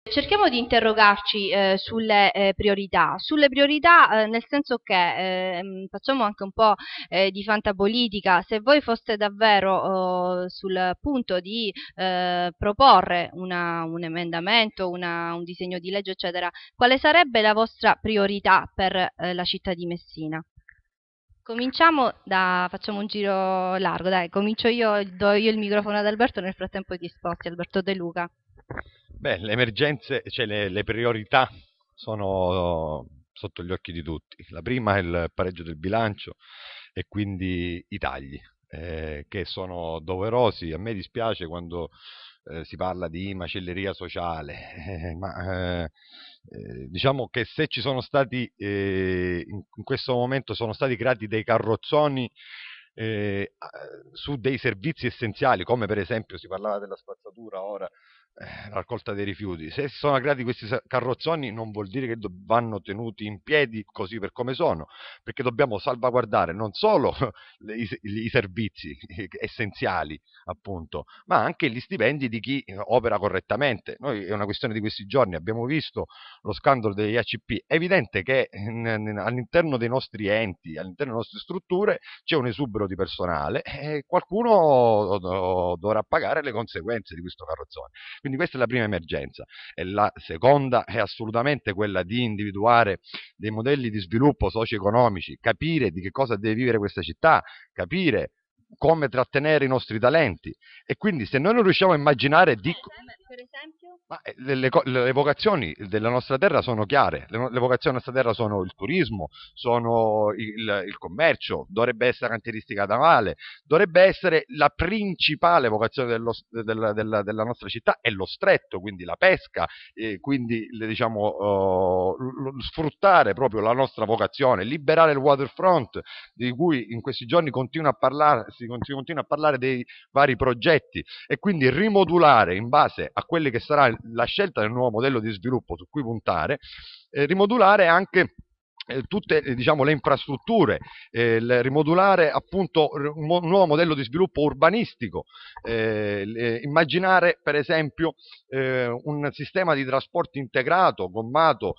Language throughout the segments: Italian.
Cerchiamo di interrogarci sulle priorità. Sulle priorità, nel senso che facciamo anche un po' di fantapolitica. Se voi foste davvero sul punto di proporre un emendamento, un disegno di legge, eccetera, quale sarebbe la vostra priorità per la città di Messina? Facciamo un giro largo, dai, comincio io, do io il microfono ad Alberto, nel frattempo ti sposti, Alberto De Luca. Beh, le emergenze, cioè le priorità sono sotto gli occhi di tutti. La prima è il pareggio del bilancio e quindi i tagli, che sono doverosi. A me dispiace quando si parla di macelleria sociale, diciamo che se ci sono stati, in questo momento sono stati creati dei carrozzoni su dei servizi essenziali, come per esempio si parlava della spazzatura ora, la raccolta dei rifiuti. Se si sono creati questi carrozzoni non vuol dire che vanno tenuti in piedi così per come sono, perché dobbiamo salvaguardare non solo i servizi essenziali, appunto, ma anche gli stipendi di chi opera correttamente. Noi è una questione di questi giorni, abbiamo visto lo scandalo degli ACP. È evidente che all'interno dei nostri enti, all'interno delle nostre strutture c'è un esubero di personale e qualcuno dovrà pagare le conseguenze di questo carrozzone. Quindi questa è la prima emergenza. E la seconda è assolutamente quella di individuare dei modelli di sviluppo socio-economici, capire di che cosa deve vivere questa città, capire come trattenere i nostri talenti. E quindi se noi non riusciamo a immaginare di... Per esempio? Ma le vocazioni della nostra terra sono chiare, le vocazioni della nostra terra sono il turismo, sono il commercio, dovrebbe essere la cantieristica navale, dovrebbe essere la principale vocazione della nostra città è lo stretto, quindi la pesca, quindi diciamo, sfruttare proprio la nostra vocazione, liberare il waterfront di cui in questi giorni si continua a parlare dei vari progetti e quindi rimodulare in base a quelle che sarà la scelta del nuovo modello di sviluppo su cui puntare, rimodulare anche tutte diciamo, le infrastrutture, rimodulare appunto un nuovo modello di sviluppo urbanistico, immaginare per esempio un sistema di trasporto integrato, gommato,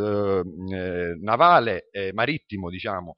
navale, marittimo diciamo,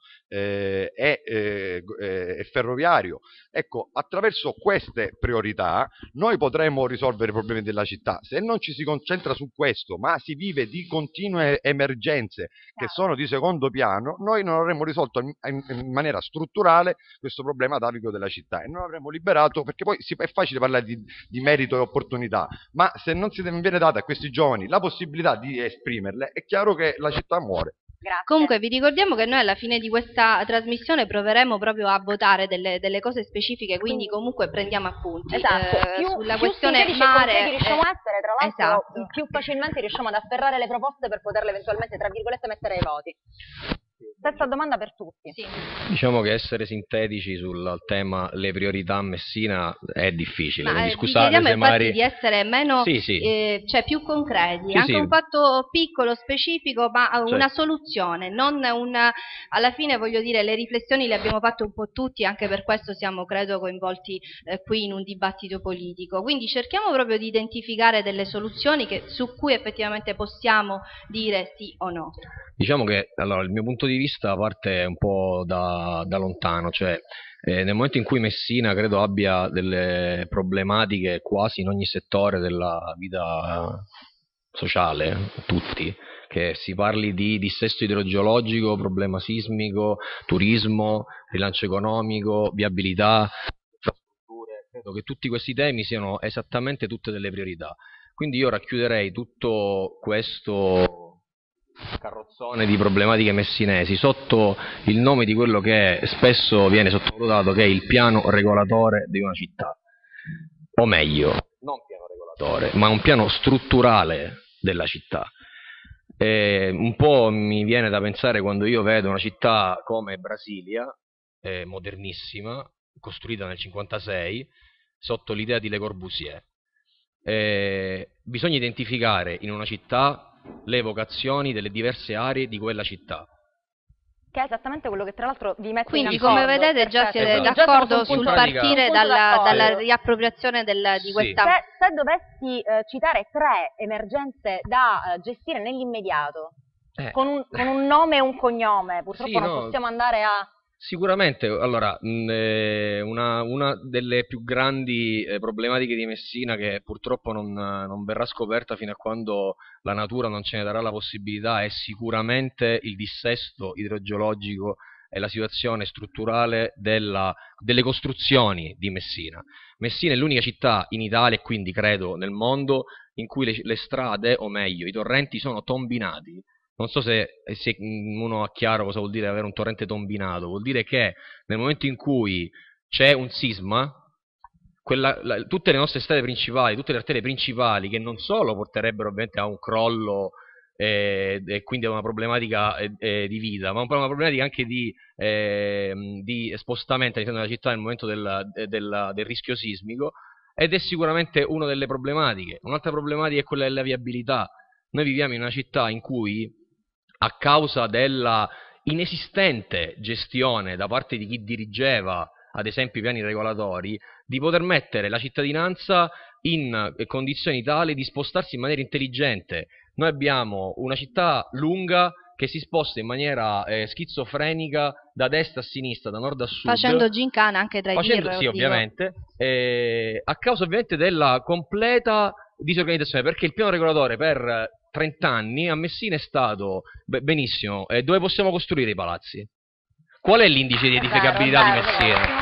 e ferroviario. Ecco, attraverso queste priorità noi potremo risolvere i problemi della città. Se non ci si concentra su questo, ma si vive di continue emergenze che sono di secondo piano, noi non avremmo risolto in maniera strutturale questo problema atavico della città e non avremmo liberato, perché poi è facile parlare di merito e opportunità, ma se non si viene data a questi giovani la possibilità di esprimerle, è chiaro che la città muore. Grazie. Comunque vi ricordiamo che noi alla fine di questa trasmissione proveremo proprio a votare delle cose specifiche, quindi comunque prendiamo appunti. Esatto, sulla più questione mare riusciamo a essere, tra l'altro, esatto, più facilmente riusciamo ad afferrare le proposte per poterle eventualmente, tra virgolette, mettere ai voti. Stessa domanda per tutti. Sì. Diciamo che essere sintetici sul tema le priorità a Messina è difficile, quindi vi scusate chiediamo se infatti magari... di essere meno, Sì, sì. cioè più concreti, Sì, anche sì. un fatto piccolo, specifico, ma una Certo. soluzione, non alla fine voglio dire, le riflessioni le abbiamo fatte un po' tutti, anche per questo siamo credo coinvolti qui in un dibattito politico, quindi cerchiamo proprio di identificare delle soluzioni su cui effettivamente possiamo dire sì o no. Diciamo che allora, il mio punto di vista parte un po' da lontano, cioè nel momento in cui Messina credo abbia delle problematiche quasi in ogni settore della vita sociale, tutti, che si parli di dissesto idrogeologico, problema sismico, turismo, rilancio economico, viabilità, infrastrutture, credo che tutti questi temi siano esattamente tutte delle priorità. Quindi io racchiuderei tutto questo carrozzone di problematiche messinesi sotto il nome di quello che spesso viene sottovalutato, che è il piano regolatore di una città, o meglio, non piano regolatore, ma un piano strutturale della città. Un po' mi viene da pensare quando io vedo una città come Brasilia, modernissima, costruita nel 1956, sotto l'idea di Le Corbusier. Bisogna identificare in una città le vocazioni delle diverse aree di quella città. Che è esattamente quello che tra l'altro vi mette Quindi, in accordo. come vedete, già siete Quindi già d'accordo siamo su un sul punto- partire un punto d'accordo. dalla riappropriazione di Sì. questa... Se dovessi citare 3 emergenze da gestire nell'immediato, con un nome e un cognome, purtroppo Sì, non no. possiamo andare a... Sicuramente, allora, una delle più grandi problematiche di Messina, che purtroppo non verrà scoperta fino a quando la natura non ce ne darà la possibilità, è sicuramente il dissesto idrogeologico e la situazione strutturale delle costruzioni di Messina. Messina è l'unica città in Italia, e quindi credo nel mondo, in cui le strade, o meglio, i torrenti sono tombinati. Non so se uno ha chiaro cosa vuol dire avere un torrente tombinato. Vuol dire che nel momento in cui c'è un sisma, tutte le nostre strade principali, tutte le arterie principali, che non solo porterebbero ovviamente a un crollo e quindi a una problematica di vita, ma una problematica anche di spostamento all'interno della città nel momento del rischio sismico, ed è sicuramente una delle problematiche. Un'altra problematica è quella della viabilità. Noi viviamo in una città in cui, a causa della inesistente gestione da parte di chi dirigeva, ad esempio, i piani regolatori, di poter mettere la cittadinanza in condizioni tali di spostarsi in maniera intelligente. Noi abbiamo una città lunga che si sposta in maniera schizofrenica da destra a sinistra, da nord a sud, Facendo gincana anche tra i tir, sì, oddio. ovviamente, a causa ovviamente della completa disorganizzazione, perché il piano regolatore per 30 anni a Messina è stato benissimo, dove possiamo costruire i palazzi? Qual è l'indice di edificabilità di Messina?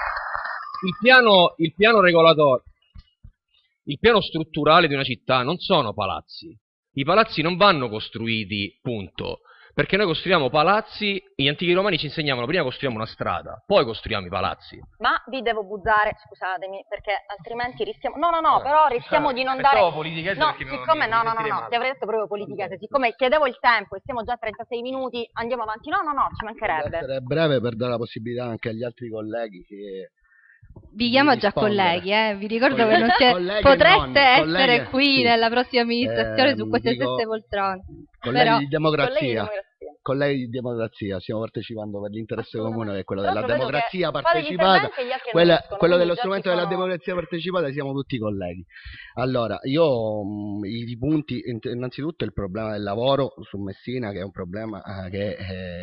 Il piano regolatore, il piano strutturale di una città non sono palazzi. I palazzi non vanno costruiti, punto. Perché noi costruiamo palazzi, gli antichi romani ci insegnavano prima costruiamo una strada, poi costruiamo i palazzi. Ma vi devo buzzare, scusatemi, perché altrimenti rischiamo... No, però rischiamo di non dare... No, siccome... No, ti avrei detto proprio politica, siccome chiedevo il tempo e siamo già a 36 minuti, andiamo avanti. No, ci mancherebbe. Devo essere breve per dare la possibilità anche agli altri colleghi che... Vi chiamo già colleghi, vi ricordo che non potreste essere qui sì, nella prossima amministrazione su queste stesse poltrone. Colleghi di democrazia. Colleghi di democrazia, stiamo partecipando per l'interesse comune che è quello della democrazia partecipata, quello dello strumento della democrazia partecipata, siamo tutti colleghi. Allora, io i punti, innanzitutto il problema del lavoro su Messina, che è un problema che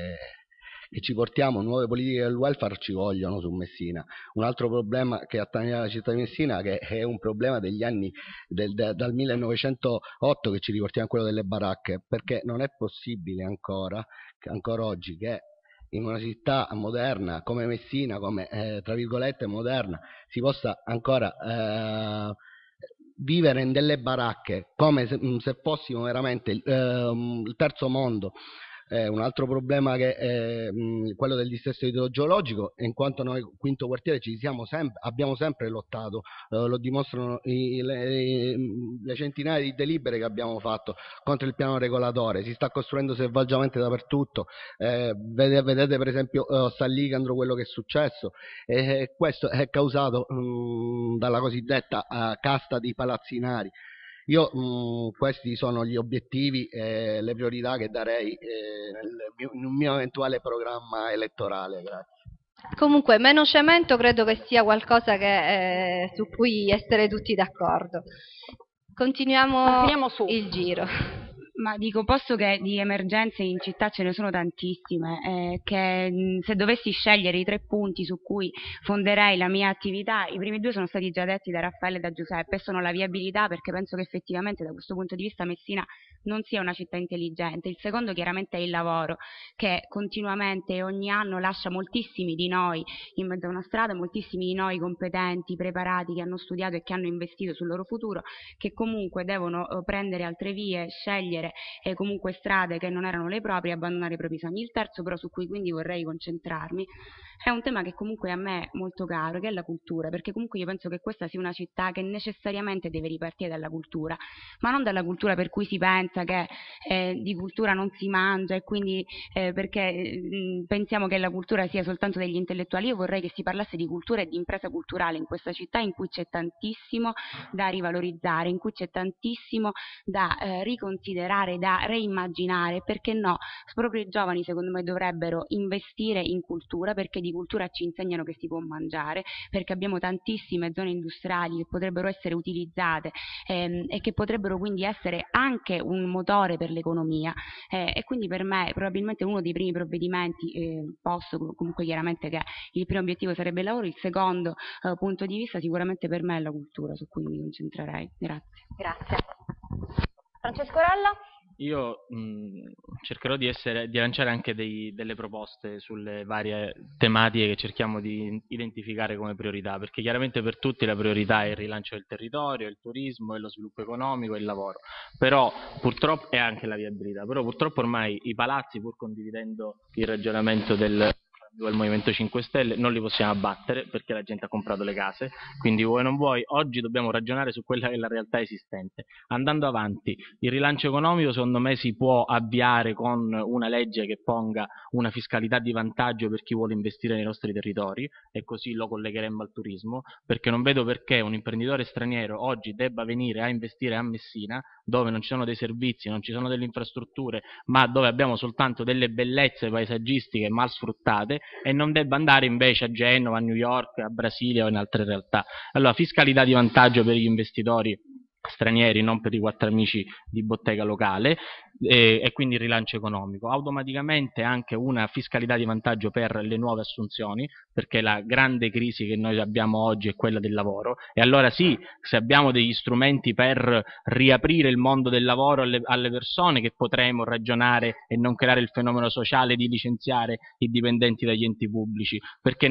ci portiamo, nuove politiche del welfare ci vogliono su Messina. Un altro problema che attiene alla città di Messina, che è un problema degli anni dal 1908, che ci riportiamo a quello delle baracche, perché non è possibile ancora oggi che in una città moderna come Messina, come tra virgolette moderna, si possa ancora vivere in delle baracche come se fossimo veramente il terzo mondo. Un altro problema che è quello del dissesto idrogeologico, in quanto noi quinto quartiere abbiamo sempre lottato, lo dimostrano le centinaia di delibere che abbiamo fatto contro il piano regolatore. Si sta costruendo selvaggiamente dappertutto, vedete per esempio San Licandro quello che è successo, questo è causato dalla cosiddetta casta di palazzinari. Io questi sono gli obiettivi e le priorità che darei nel mio eventuale programma elettorale. Grazie. Comunque, meno cemento credo che sia qualcosa su cui essere tutti d'accordo. Continuiamo il giro. Ma dico, posto che di emergenze in città ce ne sono tantissime, che se dovessi scegliere i 3 punti su cui fonderei la mia attività, i primi 2 sono stati già detti da Raffaele e da Giuseppe, sono la viabilità, perché penso che effettivamente da questo punto di vista Messina non sia una città intelligente. Il secondo chiaramente è il lavoro, che continuamente e ogni anno lascia moltissimi di noi in mezzo a una strada, moltissimi di noi competenti, preparati, che hanno studiato e che hanno investito sul loro futuro, che comunque devono prendere altre vie, scegliere e comunque strade che non erano le proprie, abbandonare i propri sogni. Il terzo però, su cui quindi vorrei concentrarmi, è un tema che comunque a me è molto caro, che è la cultura, perché comunque io penso che questa sia una città che necessariamente deve ripartire dalla cultura, ma non dalla cultura per cui si pensa che di cultura non si mangia e quindi perché pensiamo che la cultura sia soltanto degli intellettuali. Io vorrei che si parlasse di cultura e di impresa culturale in questa città, in cui c'è tantissimo da rivalorizzare, in cui c'è tantissimo da riconsiderare tale da reimmaginare, perché no, proprio i giovani secondo me dovrebbero investire in cultura, perché di cultura ci insegnano che si può mangiare, perché abbiamo tantissime zone industriali che potrebbero essere utilizzate e che potrebbero quindi essere anche un motore per l'economia, e quindi per me probabilmente uno dei primi provvedimenti, posto comunque chiaramente che il primo obiettivo sarebbe il lavoro, il secondo punto di vista sicuramente per me è la cultura, su cui mi concentrerei. Grazie. Grazie. Francesco Rella? Io cercherò di lanciare anche delle proposte sulle varie tematiche che cerchiamo di identificare come priorità, perché chiaramente per tutti la priorità è il rilancio del territorio, il turismo, e lo sviluppo economico e il lavoro, però purtroppo, e anche la viabilità, però purtroppo ormai i palazzi, pur condividendo il ragionamento del Movimento 5 Stelle, non li possiamo abbattere perché la gente ha comprato le case, quindi vuoi non vuoi oggi dobbiamo ragionare su quella che è la realtà esistente. Andando avanti, il rilancio economico secondo me si può avviare con una legge che ponga una fiscalità di vantaggio per chi vuole investire nei nostri territori, e così lo collegheremmo al turismo, perché non vedo perché un imprenditore straniero oggi debba venire a investire a Messina, dove non ci sono dei servizi, non ci sono delle infrastrutture, ma dove abbiamo soltanto delle bellezze paesaggistiche mal sfruttate, e non debba andare invece a Genova, a New York, a Brasilia o in altre realtà. Allora, fiscalità di vantaggio per gli investitori stranieri, non per i quattro amici di bottega locale, e quindi rilancio economico. Automaticamente anche una fiscalità di vantaggio per le nuove assunzioni, perché la grande crisi che noi abbiamo oggi è quella del lavoro, e allora sì, se abbiamo degli strumenti per riaprire il mondo del lavoro alle persone, che potremo ragionare e non creare il fenomeno sociale di licenziare i dipendenti dagli enti pubblici, perché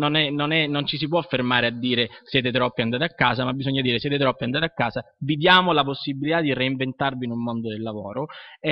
non ci si può fermare a dire siete troppi, andate a casa, ma bisogna dire siete troppi, andate a casa, vi diamo la possibilità di reinventarvi in un mondo del lavoro,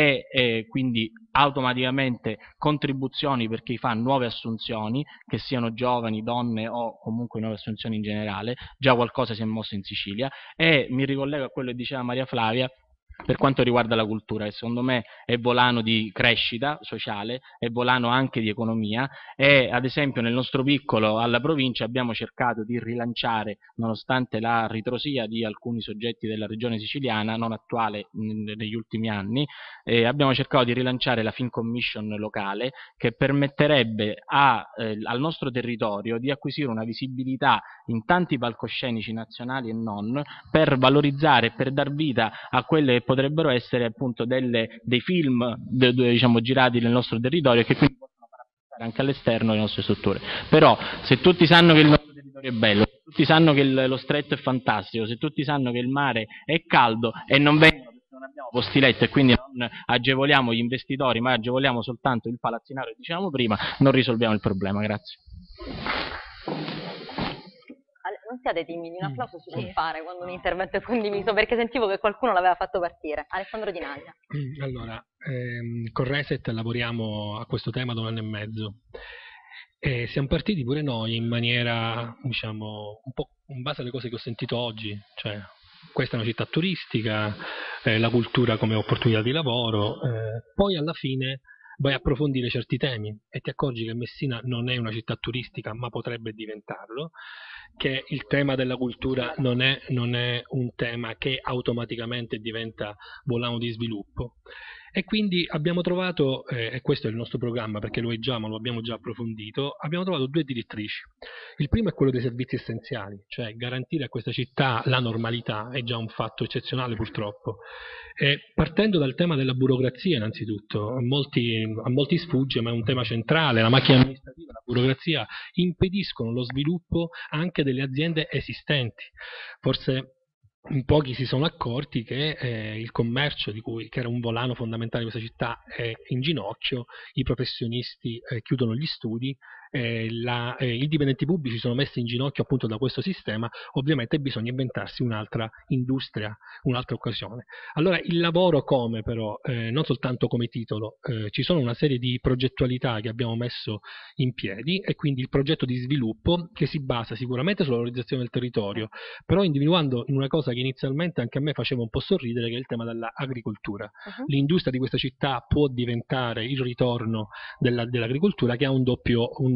e quindi automaticamente contribuzioni per chi fa nuove assunzioni, che siano giovani, donne o comunque nuove assunzioni in generale. Già qualcosa si è mosso in Sicilia, e mi ricollego a quello che diceva Maria Flavia per quanto riguarda la cultura, che secondo me è volano di crescita sociale, è volano anche di economia, e ad esempio nel nostro piccolo alla provincia abbiamo cercato di rilanciare, nonostante la ritrosia di alcuni soggetti della regione siciliana, non attuale negli ultimi anni, abbiamo cercato di rilanciare la Film Commission locale, che permetterebbe al nostro territorio di acquisire una visibilità in tanti palcoscenici nazionali e non, per valorizzare e per dar vita a quelle che potrebbero essere appunto dei film diciamo, girati nel nostro territorio, e che quindi possono far applicare anche all'esterno le nostre strutture. Però se tutti sanno che il nostro territorio è bello, se tutti sanno che lo stretto è fantastico, se tutti sanno che il mare è caldo e non vengono perché non abbiamo posti letto, e quindi non agevoliamo gli investitori ma agevoliamo soltanto il palazzinario che dicevamo prima, non risolviamo il problema. Grazie. Non siate timidi, un applauso si può fare quando un intervento è condiviso, perché sentivo che qualcuno l'aveva fatto partire. Alessandro Di Naglia. Allora, con Reset lavoriamo a questo tema da 1 anno e mezzo. Siamo partiti pure noi in maniera, diciamo, un po' in base alle cose che ho sentito oggi, cioè questa è una città turistica, la cultura come opportunità di lavoro, poi alla fine vai a approfondire certi temi e ti accorgi che Messina non è una città turistica ma potrebbe diventarlo, che il tema della cultura non è un tema che automaticamente diventa volano di sviluppo. E quindi abbiamo trovato, e questo è il nostro programma perché lo abbiamo già approfondito, abbiamo trovato 2 direttrici. Il primo è quello dei servizi essenziali, cioè garantire a questa città la normalità, è già un fatto eccezionale purtroppo. Partendo dal tema della burocrazia innanzitutto, a molti sfugge ma è un tema centrale, la macchina amministrativa e la burocrazia impediscono lo sviluppo anche delle aziende esistenti. Forse in pochi si sono accorti che il commercio, che era un volano fondamentale di questa città, è in ginocchio, i professionisti chiudono gli studi, i dipendenti pubblici sono messi in ginocchio appunto da questo sistema. Ovviamente bisogna inventarsi un'altra industria, un'altra occasione. Allora il lavoro come però, non soltanto come titolo, ci sono una serie di progettualità che abbiamo messo in piedi, e quindi il progetto di sviluppo che si basa sicuramente sulla valorizzazione del territorio, però individuando in una cosa che inizialmente anche a me faceva un po' sorridere, che è il tema dell'agricoltura. L'industria di questa città può diventare il ritorno dell'agricoltura, che ha una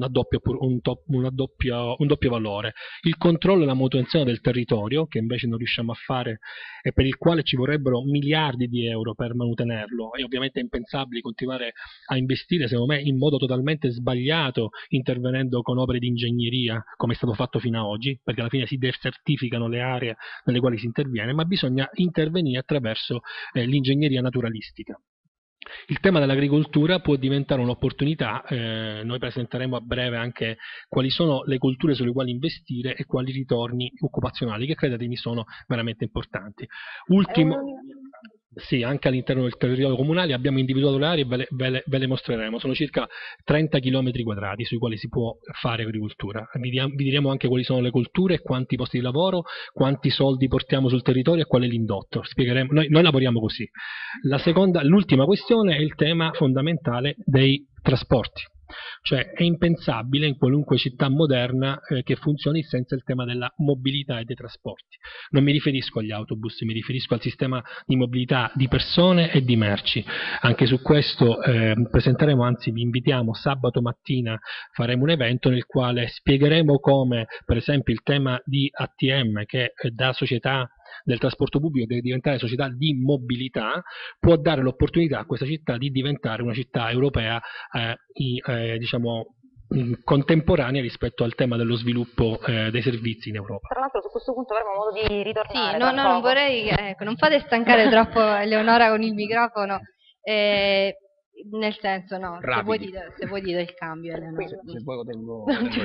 doppio valore. Il controllo e la manutenzione del territorio, che invece non riusciamo a fare e per il quale ci vorrebbero miliardi di euro per mantenerlo, e ovviamente è impensabile continuare a investire, secondo me, in modo totalmente sbagliato, intervenendo con opere di ingegneria, come è stato fatto fino ad oggi, perché alla fine si desertificano le aree nelle quali si interviene, ma bisogna intervenire attraverso l'ingegneria naturalistica. Il tema dell'agricoltura può diventare un'opportunità, noi presenteremo a breve anche quali sono le culture sulle quali investire e quali ritorni occupazionali, che credetemi sono veramente importanti. Ultimo, sì, anche all'interno del territorio comunale abbiamo individuato le aree e ve le mostreremo, sono circa 30 km quadrati sui quali si può fare agricoltura. Vi diremo anche quali sono le colture, quanti posti di lavoro, quanti soldi portiamo sul territorio e qual è l'indotto. Spiegheremo, noi lavoriamo così. L'ultima questione è il tema fondamentale dei trasporti. Cioè è impensabile in qualunque città moderna che funzioni senza il tema della mobilità e dei trasporti. Non mi riferisco agli autobus, mi riferisco al sistema di mobilità di persone e di merci. Anche su questo presenteremo, anzi vi invitiamo, sabato mattina faremo un evento nel quale spiegheremo come, per esempio, il tema di ATM, che da società del trasporto pubblico deve diventare società di mobilità, può dare l'opportunità a questa città di diventare una città europea diciamo contemporanea rispetto al tema dello sviluppo dei servizi in Europa. Tra l'altro su questo punto avremo modo di ritornare. Sì, non vorrei, non fate stancare troppo Eleonora con il microfono, nel senso no, se vuoi dire il cambio, Eleonora. Se vuoi lo tengo.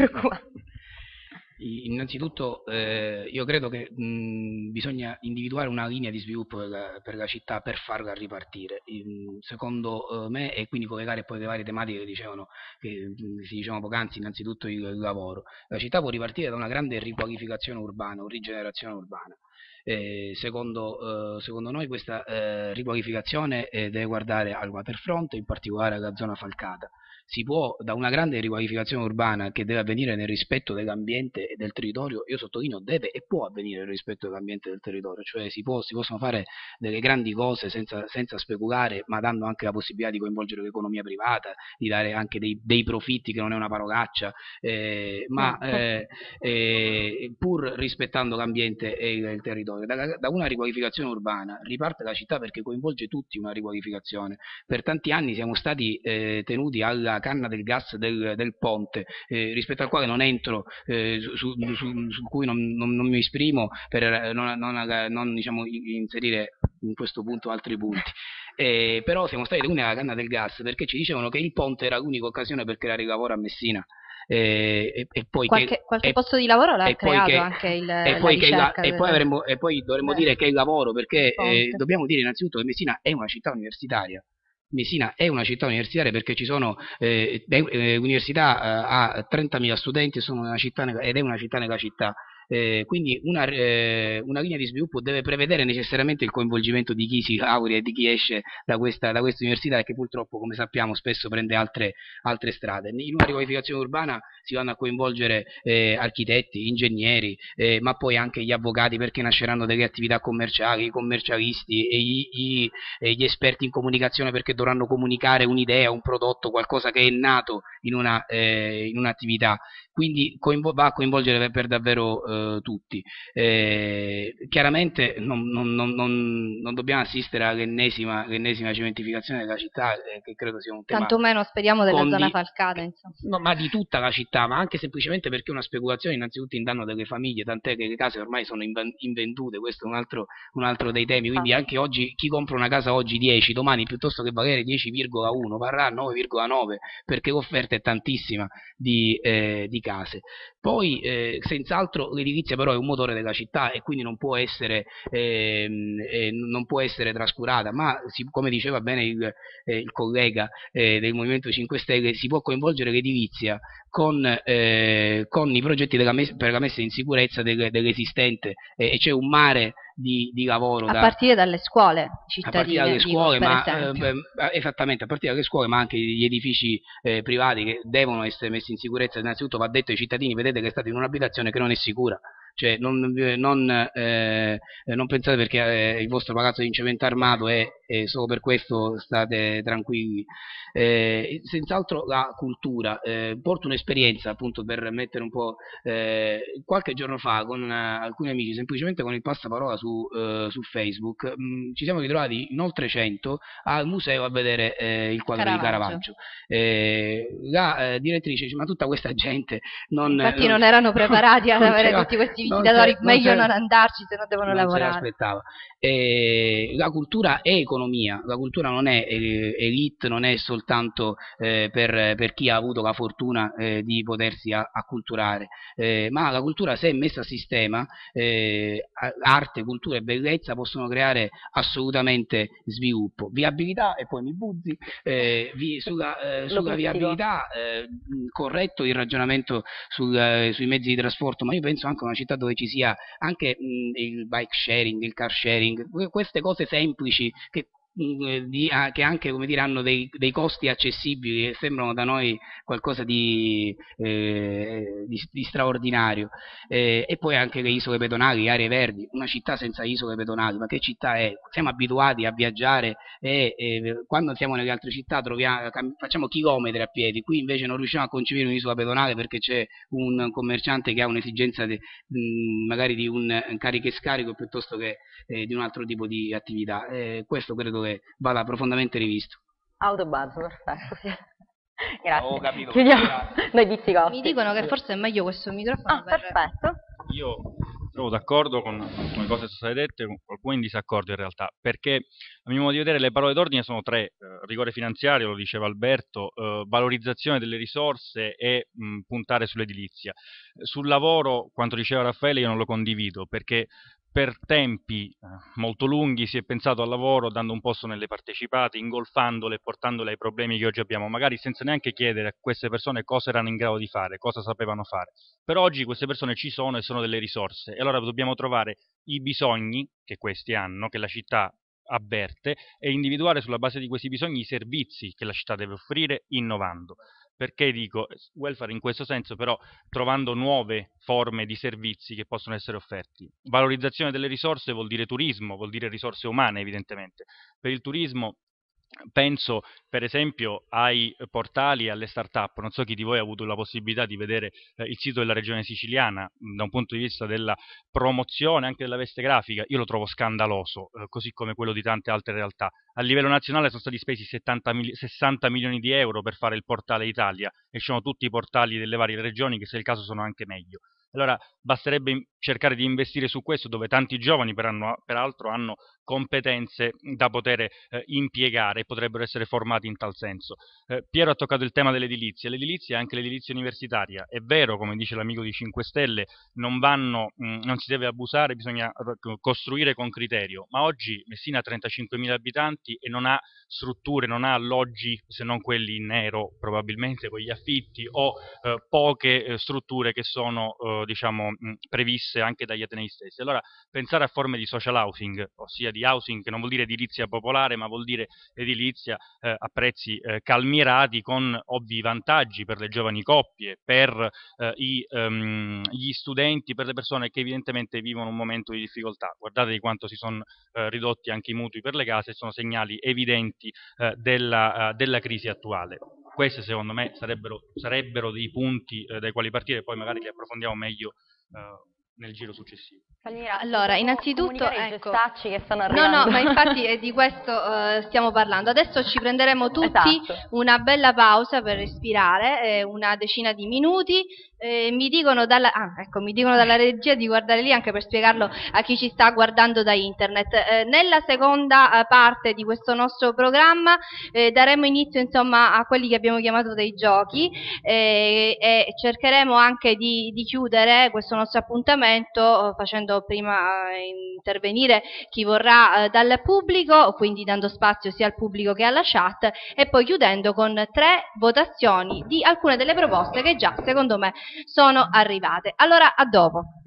Innanzitutto io credo che bisogna individuare una linea di sviluppo per la città per farla ripartire, secondo me, e quindi collegare poi le varie tematiche che si dicevano poc'anzi, innanzitutto il lavoro. La città può ripartire da una grande riqualificazione urbana o rigenerazione urbana. Secondo noi questa riqualificazione deve guardare al waterfront, in particolare alla zona falcata. Si può, da una grande riqualificazione urbana che deve avvenire nel rispetto dell'ambiente e del territorio, io sottolineo deve e può avvenire nel rispetto dell'ambiente e del territorio, cioè si possono fare delle grandi cose senza speculare, ma dando anche la possibilità di coinvolgere l'economia privata, di dare anche dei profitti, che non è una parolaccia, ma pur rispettando l'ambiente e il territorio. Da una riqualificazione urbana riparte la città, perché coinvolge tutti una riqualificazione. Per tanti anni siamo stati tenuti alla canna del gas del ponte, rispetto al quale non entro, su cui non mi esprimo per non diciamo, inserire in questo punto altri punti. Però siamo stati tenuti alla canna del gas perché ci dicevano che il ponte era l'unica occasione per creare lavoro a Messina. E poi qualche posto di lavoro l'ha creato anche la ricerca. E poi dovremmo dire che è il lavoro, perché dobbiamo dire innanzitutto che Messina è una città universitaria. Messina è una città universitaria perché ci sono l'università ha 30.000 studenti ed è una città nella città. Quindi una linea di sviluppo deve prevedere necessariamente il coinvolgimento di chi si laurea e di chi esce da questa università, e che purtroppo, come sappiamo, spesso prende altre strade. In una riqualificazione urbana si vanno a coinvolgere architetti, ingegneri, ma poi anche gli avvocati, perché nasceranno delle attività commerciali, i commercialisti e gli esperti in comunicazione, perché dovranno comunicare un'idea, un prodotto, qualcosa che è nato in un'attività. Quindi va a coinvolgere per davvero tutti. Chiaramente non dobbiamo assistere all'ennesima cementificazione della città, che credo sia un tema tanto meno speriamo della zona falcata, insomma. No, ma di tutta la città, ma anche semplicemente perché è una speculazione innanzitutto in danno delle famiglie, tant'è che le case ormai sono invendute. Questo è un altro dei temi. Quindi anche oggi chi compra una casa oggi 10, domani piuttosto che valere 10,1 varrà 9,9, perché l'offerta è tantissima di case. Poi senz'altro l'edilizia però è un motore della città, e quindi non può essere trascurata, ma come diceva bene il collega del Movimento 5 Stelle, si può coinvolgere l'edilizia con i progetti per la messa in sicurezza dell'esistente, e c'è un mare di lavoro a partire dalle scuole cittadine, a partire dalle scuole, ma anche gli edifici privati che devono essere messi in sicurezza. Innanzitutto va detto ai cittadini: vedete che state in un'abitazione che non è sicura, cioè non pensate perché il vostro ragazzo è in cemento armato e solo per questo state tranquilli. Senz'altro la cultura, porto un'esperienza appunto per mettere un po', qualche giorno fa con alcuni amici, semplicemente con il passaparola su Facebook, ci siamo ritrovati in oltre 100 al museo a vedere il quadro di Caravaggio. La direttrice dice: ma tutta questa gente infatti non erano preparati ad avere tutti questi visitatori, meglio non andarci se no devono lavorare. La cultura è economia, la cultura non è elite, non è soltanto per chi ha avuto la fortuna di potersi acculturare, ma la cultura, se messa a sistema, arte, cultura e bellezza possono creare assolutamente sviluppo, viabilità. E poi mi buzzi sulla viabilità, corretto il ragionamento sui mezzi di trasporto, ma io penso anche a una città dove ci sia anche il bike sharing, il car sharing, queste cose semplici che anche, come dire, hanno dei costi accessibili e sembrano da noi qualcosa di straordinario. E poi anche le isole pedonali, le aree verdi. Una città senza isole pedonali, ma che città è? Siamo abituati a viaggiare e quando siamo nelle altre città facciamo chilometri a piedi, qui invece non riusciamo a concepire un'isola pedonale perché c'è un commerciante che ha un'esigenza magari di un carico e scarico piuttosto che di un altro tipo di attività. Questo credo che vada profondamente rivisto. Autobus, perfetto. Sì. Grazie. Chiudiamo. Noi mi dicono che forse è meglio questo microfono. Perfetto. Io trovo d'accordo con alcune cose che sono state dette, con qualcuno in disaccordo in realtà, perché a mio modo di vedere le parole d'ordine sono tre: rigore finanziario, lo diceva Alberto, valorizzazione delle risorse e puntare sull'edilizia. Sul lavoro, quanto diceva Raffaele, io non lo condivido, perché per tempi molto lunghi si è pensato al lavoro dando un posto nelle partecipate, ingolfandole e portandole ai problemi che oggi abbiamo, magari senza neanche chiedere a queste persone cosa erano in grado di fare, cosa sapevano fare. Per oggi queste persone ci sono e sono delle risorse, e allora dobbiamo trovare i bisogni che questi hanno, che la città avverte, e individuare sulla base di questi bisogni i servizi che la città deve offrire, innovando. Perché dico welfare in questo senso? Però trovando nuove forme di servizi che possono essere offerti. Valorizzazione delle risorse vuol dire turismo, vuol dire risorse umane evidentemente. Per il turismo penso per esempio ai portali e alle start-up. Non so chi di voi ha avuto la possibilità di vedere il sito della regione siciliana da un punto di vista della promozione, anche della veste grafica. Io lo trovo scandaloso, così come quello di tante altre realtà. A livello nazionale sono stati spesi 60 milioni di euro per fare il portale Italia, e ci sono tutti i portali delle varie regioni che, se è il caso, sono anche meglio. Allora basterebbe cercare di investire su questo, dove tanti giovani peraltro hanno competenze da poter impiegare e potrebbero essere formati in tal senso. Piero ha toccato il tema dell'edilizia. L'edilizia è anche l'edilizia universitaria. È vero, come dice l'amico di 5 Stelle, non si deve abusare, bisogna costruire con criterio, ma oggi Messina ha 35.000 abitanti e non ha strutture, non ha alloggi, se non quelli in nero probabilmente con gli affitti, o poche strutture che sono previste anche dagli atenei stessi. Allora pensare a forme di social housing, ossia di housing che non vuol dire edilizia popolare, ma vuol dire edilizia a prezzi calmierati, con ovvi vantaggi per le giovani coppie, per gli studenti, per le persone che evidentemente vivono un momento di difficoltà. Guardate di quanto si sono ridotti anche i mutui per le case, sono segnali evidenti della crisi attuale. Questi secondo me sarebbero dei punti dai quali partire, poi magari li approfondiamo meglio nel giro successivo. Allora, innanzitutto, ecco, che stanno arrivando. No, ma infatti è di questo stiamo parlando. Adesso ci prenderemo tutti una bella pausa per respirare, una decina di minuti. Mi dicono dalla regia di guardare lì, anche per spiegarlo a chi ci sta guardando da internet. Nella seconda parte di questo nostro programma daremo inizio, insomma, a quelli che abbiamo chiamato dei giochi, e cercheremo anche di chiudere questo nostro appuntamento facendo prima intervenire chi vorrà dal pubblico, quindi dando spazio sia al pubblico che alla chat, e poi chiudendo con 3 votazioni di alcune delle proposte che già, secondo me, sono arrivate. Allora, a dopo.